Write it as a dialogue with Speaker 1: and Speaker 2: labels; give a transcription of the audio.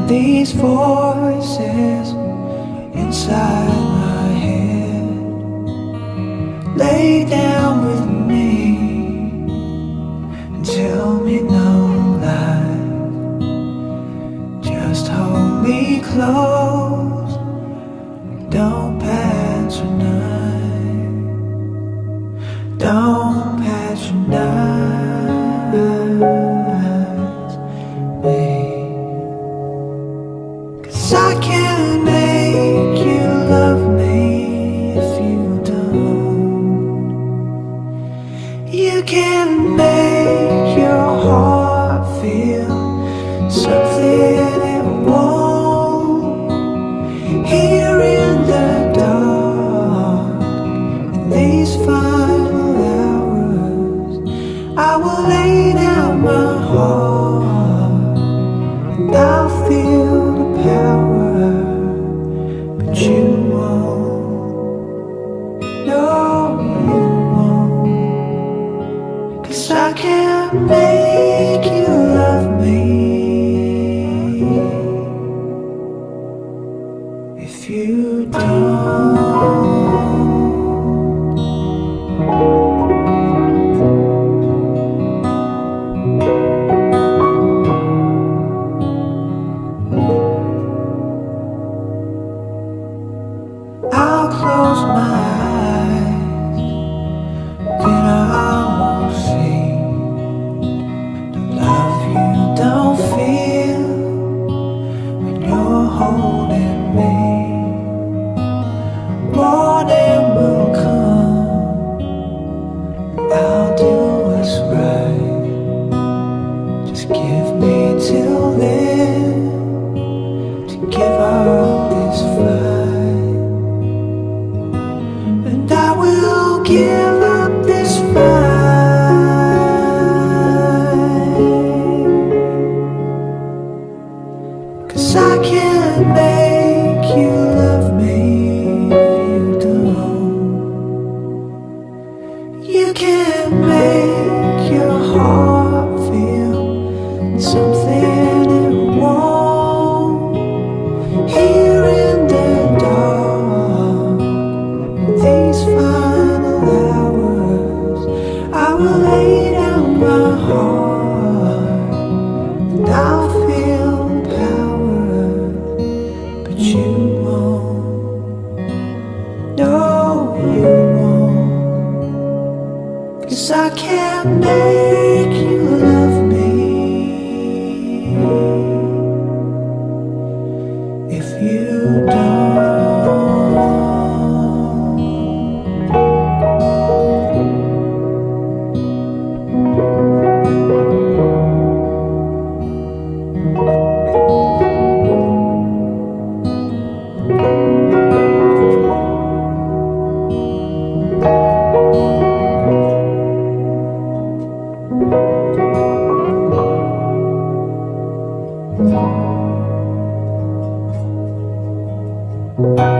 Speaker 1: these voices inside my head. Lay down with me and tell me no lies. Just hold me close, don't patronize, don't patronize me. 'Cause I can't make you love me if you don't. You can't make your heart feel something it won't. Here in the dark, in these final hours, I will lay down my heart and I'll feel the power, but you won't. No, you won't. 'Cause I can't make you love me if you don't. I'll close my eyes, then I won't see the love you don't feel when you're holding me. Morning will come, I'll do what's right. Just give me till then to give up this fight, and I will give up this fight. 'Cause I can't make you love me if you don't. You can't make your heart feel something it won't. Here in the dark, these final hours, I will lay down my heart and I'll feel the power, but you won't. No, you won't. 'Cause I can't make you love me if you don't.
Speaker 2: Thank